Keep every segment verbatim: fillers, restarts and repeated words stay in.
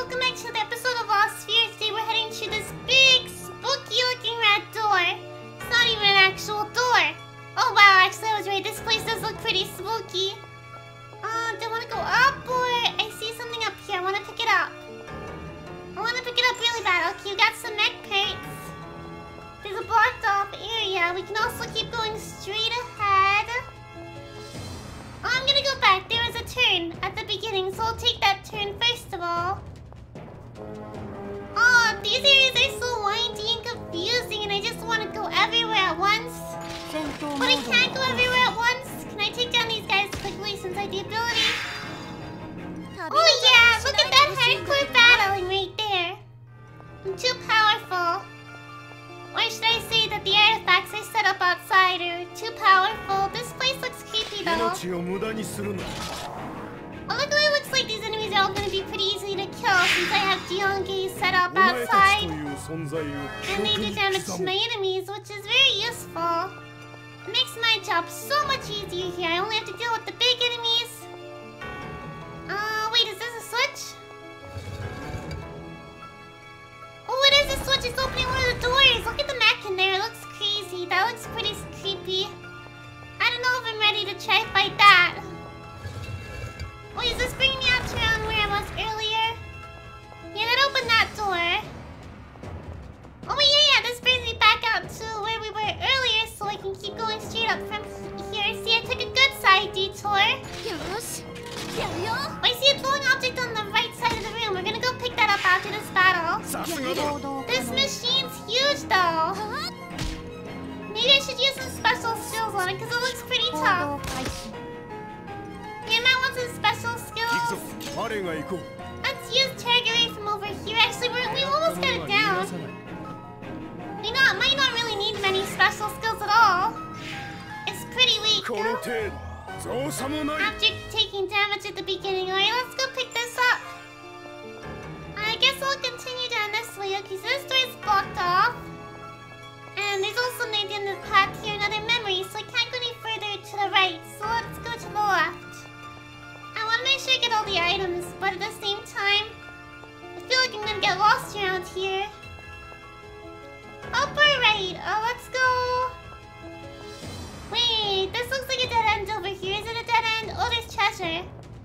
welcome back to the episode of Lost Spheres. Today we're heading to this big, spooky-looking red door. It's not even an actual door. Oh wow, actually I was right. This place does look pretty spooky. Uh, do I want to go up or... I see something up here. I want to pick it up. I want to pick it up really bad. Okay, we got some mech crates. There's a blocked off area. We can also keep going straight ahead. Oh, I'm gonna go back. There was a turn at the beginning, so I'll take that turn first of all. Oh, these areas are so windy and confusing, and I just want to go everywhere at once. But I can't go everywhere at once. Can I take down these guys quickly since I have the ability? Oh yeah, look at that hardcore battling right there. I'm too powerful. Or should I say that the artifacts I set up outside are too powerful? This place looks creepy though. Oh, look at it, looks like these enemies are all going to be pretty easy to kill since I have Diongi set up outside. And they do damage to my enemies, which is very useful. It makes my job so much easier here. I only have to deal with the big enemies. Uh, wait, is this a switch? Oh, it is a switch. It's opening one of the doors. Look at the mech in there. It looks crazy. That looks pretty creepy. I don't know if I'm ready to try to fight that. Wait, is this bringing me out to around where I was earlier? Yeah, that opened that door. Oh, yeah, yeah. This brings me back out to where we were earlier so I can keep going straight up from here. See, I took a good side detour. I see a glowing object on the right side of the room. We're gonna go pick that up after this battle. This machine's huge, though. Maybe I should use some special skills on it because it looks pretty tough. Yeah, Matt wants some special skills. Let's use Targaryen from over here. Actually, we're, we almost got it down. We not, might not really need many special skills at all. It's pretty weak. After taking damage at the beginning. Alright, let's go pick this up. I guess I'll continue down this way. Okay, so this door is blocked off. And there's also near the end of the path here another memory, so I can't go any further to the right. So let's go to the left. I want to make sure I get all the items, but at the same time, I feel like I'm gonna get lost around here. Upper right. Oh, let's go. Wait, this looks like a dead end over here. Is it a dead end? Oh, there's treasure.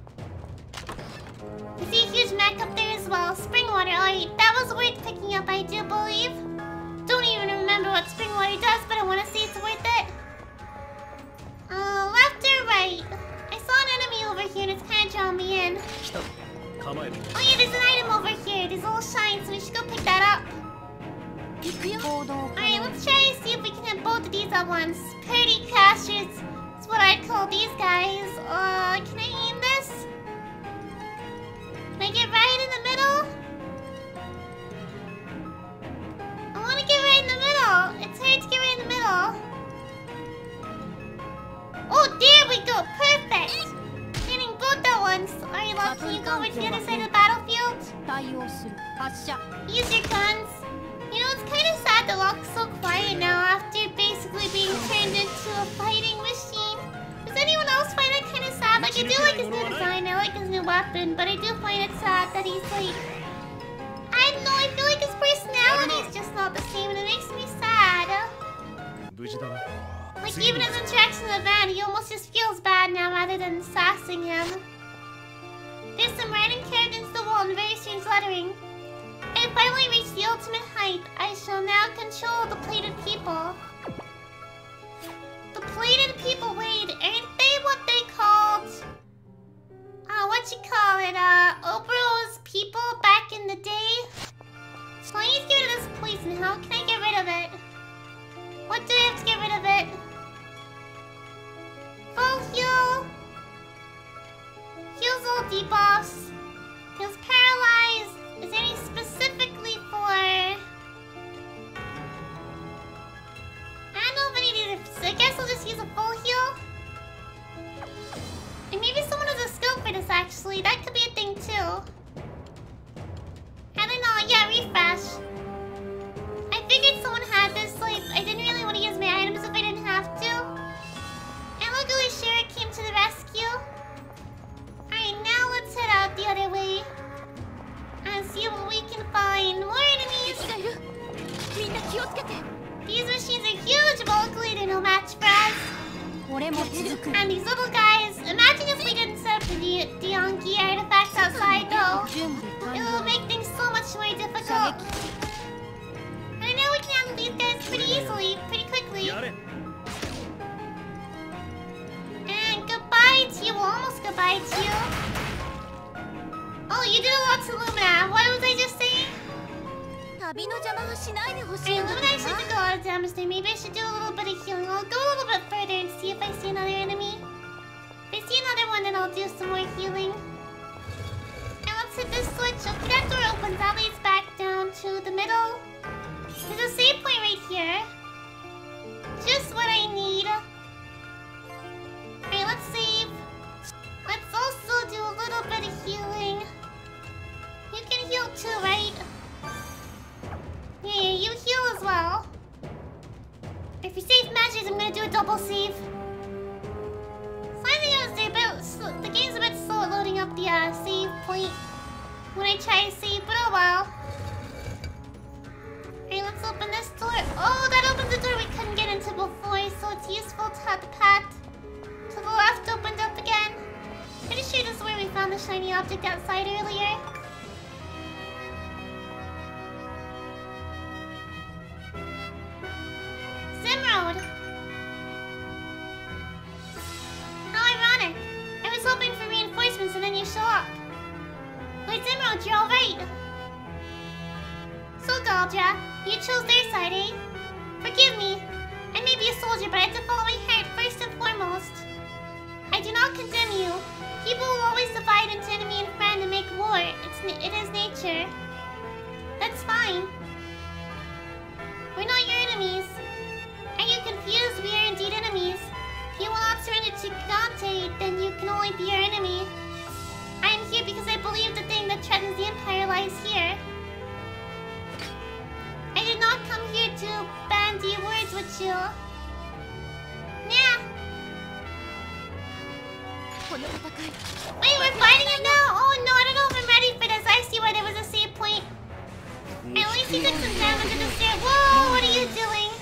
I see a huge mech up there as well. Spring water. Alright, that was worth picking up, I do believe. Don't even remember what spring water does, but I want to see it's worth it. Uh, left or right? I saw an enemy over here and it's kind of drawing me in. Oh yeah, there's an item over here. There's a little shine, so we should go pick that up. Alright, let's try to see if we can hit both of these at once. Party crashers. That's what I call these guys. Uh, can I aim this? Can I get right in the middle? I want to get right in the middle. It's hard to get right in the middle. Oh, there we go. Perfect. Getting both at once. Alright, love, can you go over to the other side of the battlefield? Use your guns. You know, it's kind of sad that Locke's so quiet now after basically being turned into a fighting machine. Does anyone else find it kind of sad? Like, I do like his new design, I like his new weapon, but I do find it sad that he's like... I don't know, I feel like his personality is just not the same and it makes me sad. Like, even his interaction in the van, he almost just feels bad now rather than sassing him. There's some writing carved into the wall in very strange lettering. I finally reached the ultimate height. I shall now control the plated people. The plated people, wait, aren't they what they called? Uh, what you call it? Uh, Obro's people back in the day? So I need to get rid of this poison. How can I get rid of it? What do I have to get rid of it? Full heal. Heals all debuffs. Heals paralyzed. Is there any specifically for... I don't know if I need to... I guess I'll just use a full heal. And maybe someone has a skill for this, actually. That could be a thing, too. I don't know. Yeah, refresh. I figured someone had this, like... I didn't really want to use my items if I didn't have to. And luckily, Shira came to the rescue. Alright, now let's head out the other way. And see These machines are huge, but luckily they're no match for us. And these little guys, imagine if we didn't set up the Dionki artifacts outside though. It will make things so much more difficult. I know we can handle these guys pretty easily, pretty quickly. And goodbye to you, almost goodbye to you. Oh, you did a lot to Lumina. What was I just saying? I Lumina actually did a lot of damage there. Maybe I should do a little bit of healing. I'll go a little bit further and see if I see another enemy. If I see another one, then I'll do some more healing. And let's hit this switch. Okay, that door opens. That leads back down to the middle. There's a save point right here. Just what I need. Alright, let's save. Let's also do a little bit of healing. You can heal too, right? Yeah, yeah, you heal as well. If you save matches, I'm gonna do a double save. Slightly I was a bit slow. The game's a bit slow at loading up the uh, save point when I try to save, but oh well. Alright, let's open this door. Oh, that opens the door we couldn't get into before, so it's useful to have the path to the left opened up again. Pretty sure this is where we found the shiny object outside earlier. Zimrod! How ironic. I was hoping for reinforcements and then you show up. Wait, Zimrod, you're alright. So, Galdra, you chose their side, eh? Forgive me. I may be a soldier, but I have to follow my heart first and foremost. I do not condemn you. People will always divide into enemy and friend and make war. It's it is nature. That's fine. We're not your enemies. Are you confused? We are indeed enemies. If you will not surrender to Gante, then you can only be your enemy. I am here because I believe the thing that threatens the Empire lies here. I did not come here to bandy words with you. Nah. Wait, we're fighting it now? Oh no, I don't know if I'm ready for this. I see why there was a save point. At least he took some damage to the stair. Whoa, what are you doing?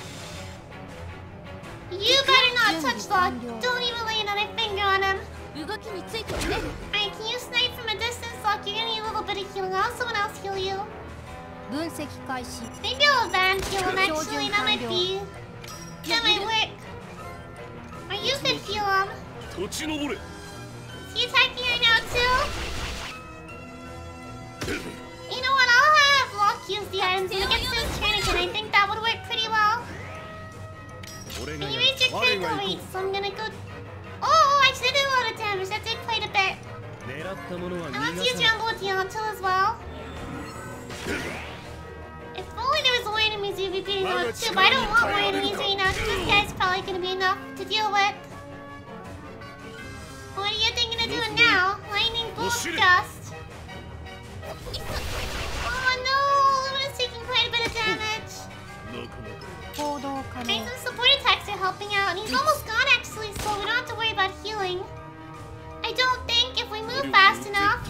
You better not touch Locke. Don't even lay another finger on him. Alright, can you snipe from a distance, Locke? You're gonna need a little bit of healing. I'll have someone else heal you. Maybe I'll advance heal him actually. That might be... That might work. Or you could heal him. Is he attacking right now too? You know what? I'll have Locke use the items when he gets to his turn again. I think that would work pretty well. Can you raise your critical rate? So I'm gonna go... Oh, I actually did a lot of damage. That did quite a bit. And let's use Rumble with Yonto as well. If only there was more enemies we'd be beating up too, but I don't want more enemies right now, because this guy's probably gonna be enough to deal with. What are you thinking of doing now? Lightning bolt dust. Oh no, Lumina's taking quite a bit of damage. Alright, some support attacks are helping out, and he's almost gone actually, so we don't have to worry about healing. I don't think if we move fast enough.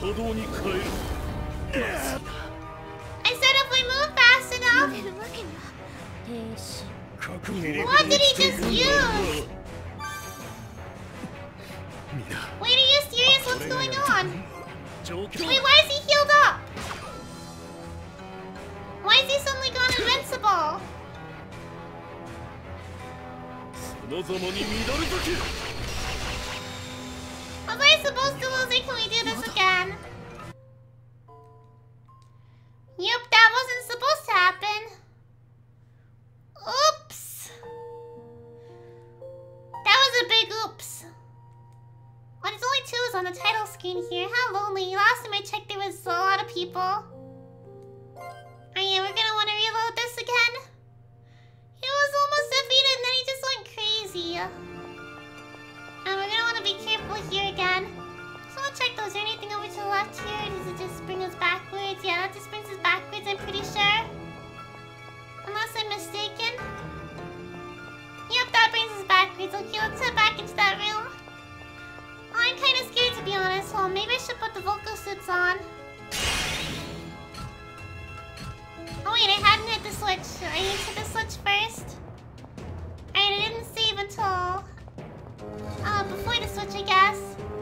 I said if we move fast enough. What did he just use? Wait, are you serious? What's going on? Wait, why is he healed up? Why is he suddenly gone invincible? Was I supposed to lose it? Can we do this again? Yep, that wasn't supposed to happen. Oops. That was a big oops. Well, there's only twos on the title screen here. How lonely. Last time I checked, there was a lot of people. Oh yeah, we're gonna want to reload this again. He was almost defeated and then he just went crazy. And we're gonna want to be careful here again. So I'll check those. Is there anything over to the left here? Does it just bring us backwards? Yeah, that just brings us backwards, I'm pretty sure. Unless I'm mistaken. Yep, that brings us backwards. Okay, let's head back into that room. Oh, I'm kind of scared to be honest. Well, maybe I should put the vocal suits on. Oh wait, I hadn't heard this way. switch. I need to hit the switch first. Alright, I didn't save until... Uh, before the switch, I guess.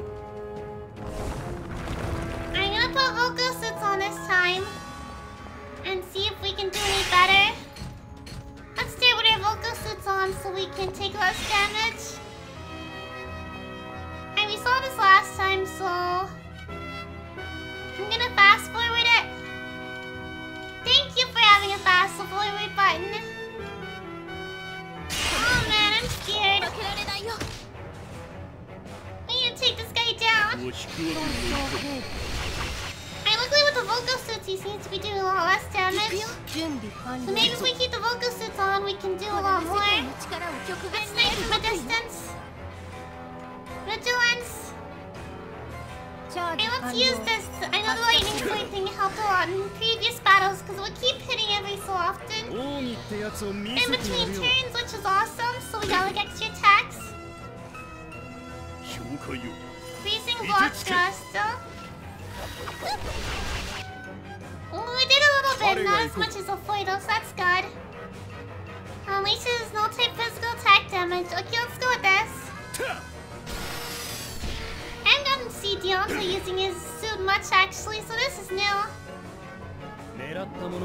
I'm gonna put Volko suits on this time. And see if we can do any better. Let's stay with our Volko suits on so we can take less damage. And we saw this last time, so... I'm gonna fast forward it. Thank you for having a fast forward button. Oh man, I'm scared. We need to take this guy down. Alright, luckily with the Volko suits, he seems to be doing a lot less damage. So maybe if we keep the Volko suits on, we can do a lot more. Let's snipe from a distance. Vigilance. Hey, let's use this. I know the lightning flame thing helped a lot in previous battles because it would keep hitting every so often. In between turns, which is awesome, so we got like extra attacks. Freezing block thrust. Oh, we did a little bit, not as much as Ophoido, so that's good. At least there's no type physical attack damage. Okay, let's go with this. I haven't gotten to see Deonta using his suit much actually, so this is new. And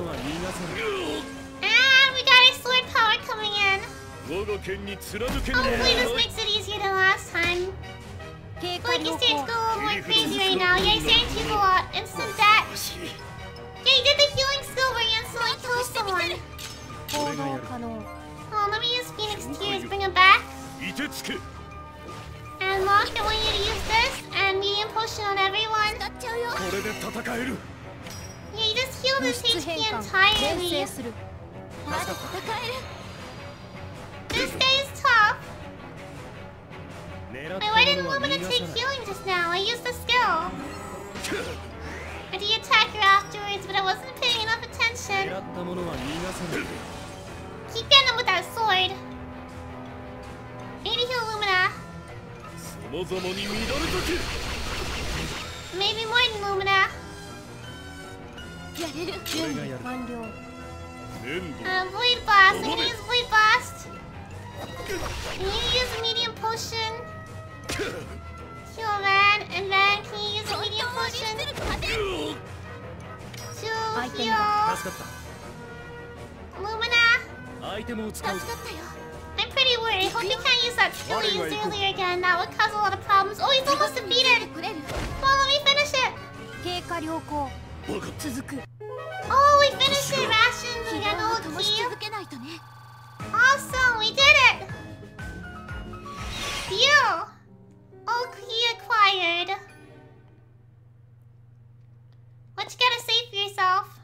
we got a sword power coming in. Hopefully this makes it easier than last time. I feel like he's starting to go a little more crazy right now. Yeah, he's starting to use a lot. Instant death. Yeah, he did the healing skill where he instantly kills someone. Oh, let me use Phoenix Tears, bring him back. And Locke, I want you to use this and medium potion on everyone. Yeah, you just healed his H P entirely. This guy is tough. Wait, why didn't Lumina take healing just now? I used the skill. I did attack her afterwards, but I wasn't paying enough attention. Keep getting him with that sword. I need to heal Lumina. Maybe more than Lumina. Uh, Void Blast. I'm gonna use Void Blast. Can you use a medium potion? Heal Van, and Van, can you use a medium potion? To heal Lumina. I'm pretty worried. I hope he can't use that skill he used earlier again. That would cause a lot of problems. Oh, he's almost defeated. Come on, let me finish it. Oh, we finished it. Rations. We got no key. Awesome, we did it. Phew. All key acquired. What you gotta say for yourself?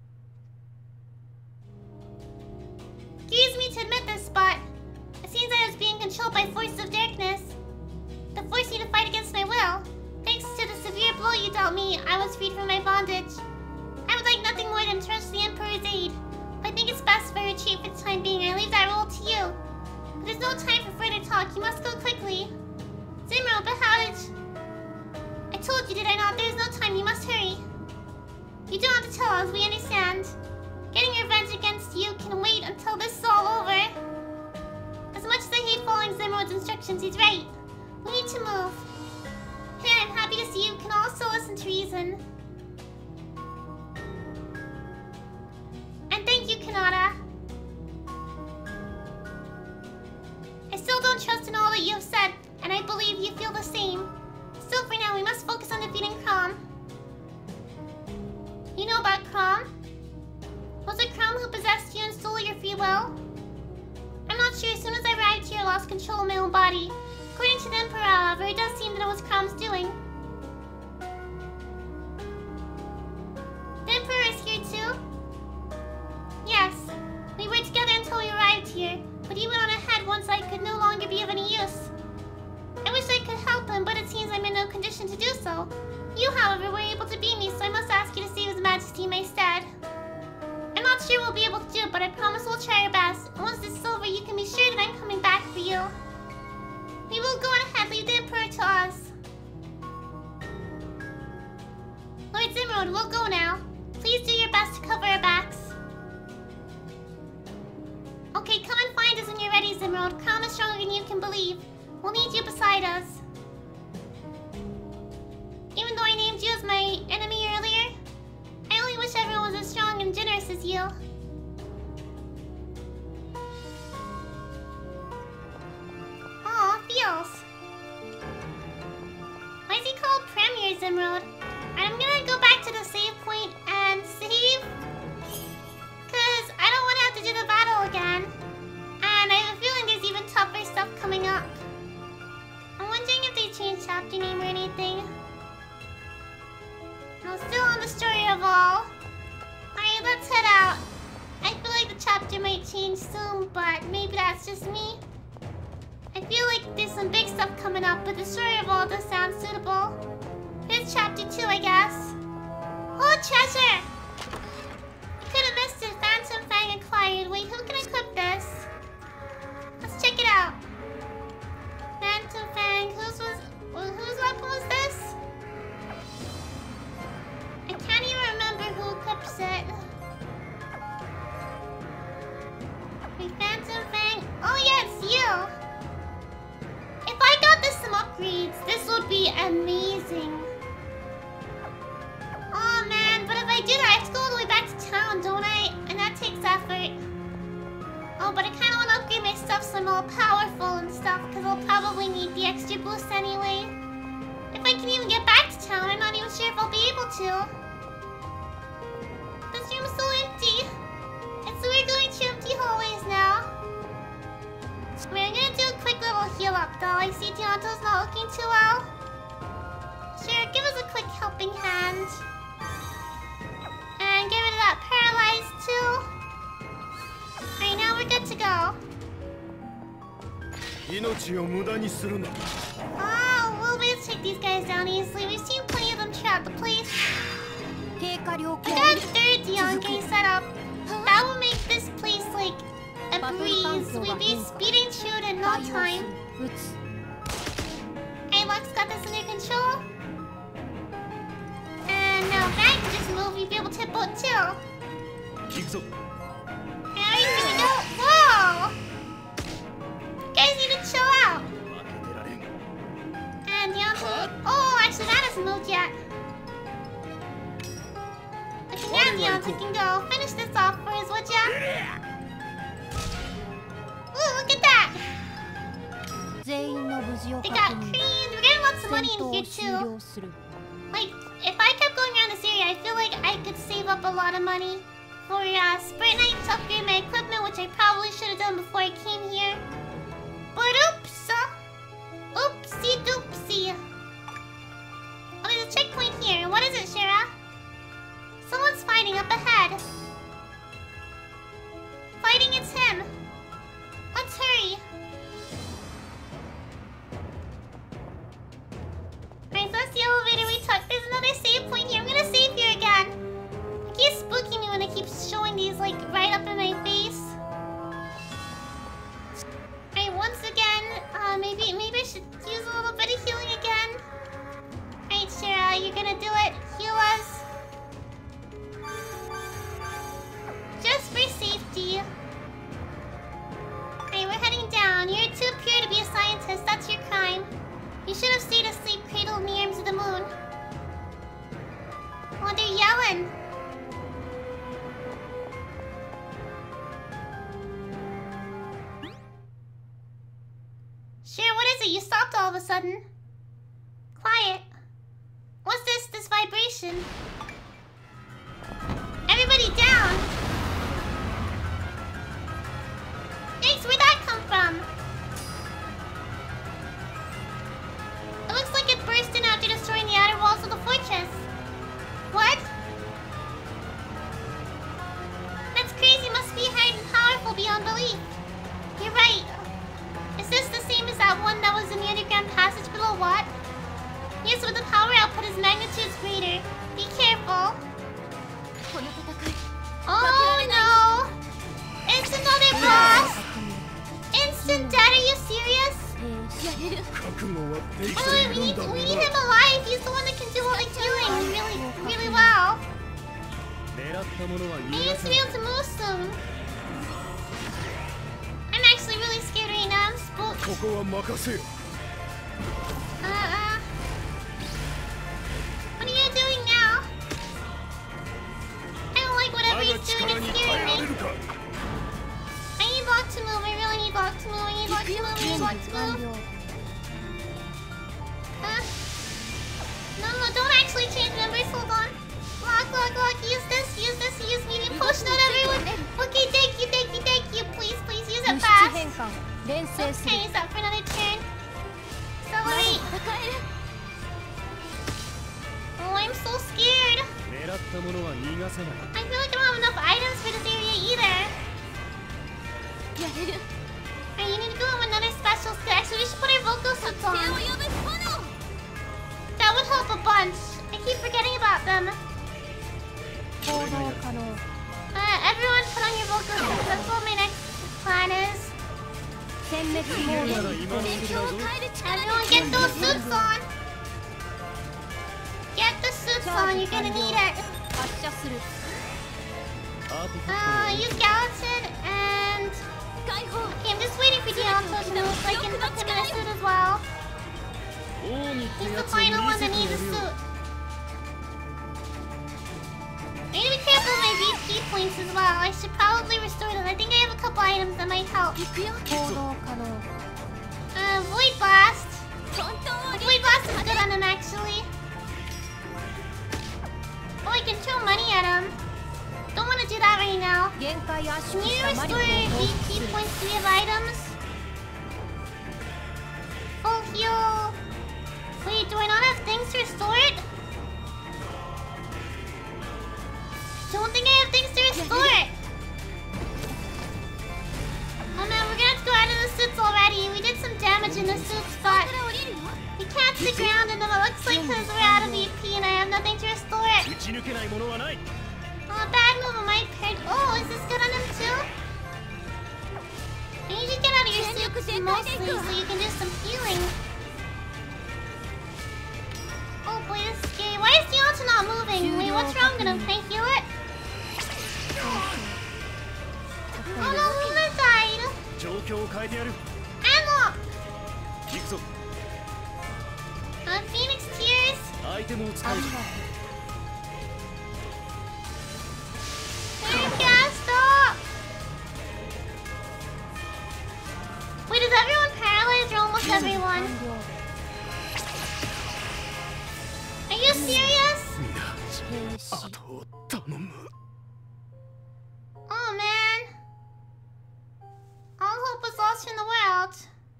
Excuse me to admit this, but it seems I was being controlled by forces of darkness that forced me to fight against my will. Thanks to the severe blow you dealt me, I was freed from my bondage. I would like nothing more than trust the Emperor's aid. But I think it's best if I retreat for the time being. I leave that role to you. But there's no time for further talk. You must go quickly. Zimro, but how did... I told you, did I not? There's no time. You must hurry. You don't have to tell us. We understand. Getting revenge against you can wait until this is all over. As much as I hate following Zimro's instructions, he's right. We need to move. Hey, I'm happy to see you can also listen to reason. And thank you, Kanata. I still don't trust in all that you have said, and I believe you feel the same. Still, for now, we must focus on defeating Chrom. You know about Chrom? Was it Chrom who possessed you and stole your free will? I'm not sure. As soon as I arrived here, I lost control of my own body. According to the Emperor, however, it does seem that it was Chrom's doing. The Emperor is here too? Yes. We were together until we arrived here, but he went on ahead once I could no longer be of any use. I wish I could help him, but it seems I'm in no condition to do so. You, however, were able to beat me, so I must ask you to save His Majesty in my stead. I'm not sure we'll be able to do it, but I promise we'll try our best. And once this is over, you can be sure that I'm coming back for you. We will go on ahead, leave the Emperor to us. Lord Zimrod, we'll go now. Please do your best to cover our backs. Premiers Emerald. Calm is stronger than you can believe. We'll need you beside us. Even though I named you as my enemy earlier, I only wish everyone was as strong and generous as you. Aw, feels. Why is he called Premier's Emerald? I'm gonna go back to the save point and save. Cause I don't wanna have to do the battle again. And I have a feeling there's even tougher stuff coming up. I'm wondering if they changed chapter name or anything. I'm still on the story of all. Alright, let's head out. I feel like the chapter might change soon, but maybe that's just me. I feel like there's some big stuff coming up, but the story of all does sound suitable. Here's chapter two, I guess. Oh, treasure! I could have missed it. Phantom Fang acquired. Wait, who can equip this? Let's check it out. Phantom Fang. Whose was? Well, whose weapon was this? I can't even remember who equips it. Wait, Phantom Fang. Oh yeah, it's you. If I got this some upgrades, this would be amazing. Oh man, but if I do that, I have to go all the way back to town, don't I? And that takes effort. Oh, but I kind of want to upgrade my stuff so I'm all powerful and stuff, because I'll probably need the extra boost anyway. If I can even get back to town, I'm not even sure if I'll be able to. This room's so empty. And so we're going through empty hallways now. Wait, I'm gonna do a quick little heal up though. I see Deonto's not looking too well. Sure, give us a quick helping hand. And get rid of that paralyzed too. Alright, now we're good to go. Oh, we'll be able to take these guys down easily. We've seen plenty of them throughout the place. I got a third Dianke set up. That will make this place like a breeze. We'll be speeding through it in no time. Hey, Lux got this under control. And now if I can just move, we'll be able to hit boat too. Alright, here we go. Whoa! You guys need to chill out. And Deonto. Oh, actually, that hasn't moved yet. Okay, now Deonto can go. Finish this off for us, would ya? Ooh, look at that! They got creamed. We're getting lots of money in here too. Like, if I kept going around this area, I feel like I could save up a lot of money for uh, Sprite Night to upgrade my equipment, which I probably should have done before I came here. But oops! Oopsie doopsie. Oh, there's a checkpoint here. What is it, Shira? Someone's fighting up ahead. Fighting, it's him. Let's hurry. Alright, so that's the elevator we took. There's another save point here. I'm gonna save here again. It keeps spooking me when it keeps showing these like right up in my face. Alright, once again, uh, maybe maybe I should use a little bit of healing again. Alright, Shira, you're gonna do it. Heal us. Just for safety. Alright, we're heading down. You're too pure to be a scientist. That's your crime. You should have stayed asleep cradled in the arms of the moon. Oh, they're yelling. Sure, what is it? You stopped all of a sudden. Quiet. What's this, this vibration? Everybody down! Thanks, where'd that come from? It looks like it burst in after destroying the outer walls of the fortress. What? That's crazy, must be hard and powerful beyond belief. You're right. Is this the same as that one that was in the underground passage below what? Yes, but the power output is magnitudes greater. Be careful. Oh no! It's another boss! Instant death, are you serious? Oh, wait, we need, we need him alive. He's the one that can do all the healing really, really well. He needs to be able to move soon. I'm actually really scared Uh-uh. What are you doing now? I don't like whatever he's doing. It's scaring me. I need block to move. I really need block to move. I need block to move. I need block to move. Uh, no, no, don't actually change numbers. Hold on. Lock, lock, lock. Use this. Use this. Use medium potion on everyone. Okay, thank you, thank you, thank you. Please, please use it fast. Okay, is that for another turn? Accelerate. Oh, I'm so scared. I feel like I don't have enough items for this area either. Alright, you need to go with another special skill. Actually, we should put our vocal suits on. That would help a bunch. I keep forgetting about them. Uh, everyone put on your vocal suits. That's what my next plan is. Everyone get those suits on. Get the suits on. You're gonna need it. Uh, use Gallatin and... Okay, I'm just waiting for Dialto to move so I can put him in a suit as well. He's the final one that needs a suit. I need to be careful with my V P points as well. I should probably restore them. I think I have a couple items that might help. Uh, Void Blast. Void Blast is good on him actually. Oh, I can throw money at him. Don't want to do that right now. Can you restore V P points? Do we have items? Full heal. Wait, do I not have things to restore it? Don't think I have things to restore it. Oh man, we're gonna have to go out of the suits already. We did some damage in the suits, but we can't stick around and then it looks like because we're out of V P and I have nothing to restore it. Oh, bad move on my part. Oh, is this good on him too? I need to get out of your suit mostly so you can do some healing. Oh boy, this is scary. Why is Dialto not moving? Wait, what's wrong with him? Can I heal it? Oh no, Luna died! Ammo! Uh, Phoenix Tears? Stop! Wait, is everyone paralyzed or almost everyone? Are you serious? Oh man. All hope was lost in the world.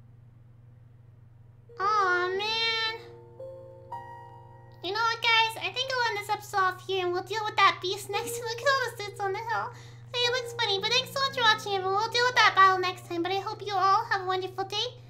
Oh man. You know what guys, I think I'll end this episode off here and we'll deal with that beast next time. Look at all the suits on the hill. Hey, it looks funny, but thanks so much for watching everyone. We'll deal with that battle next time, but I hope you all have a wonderful day.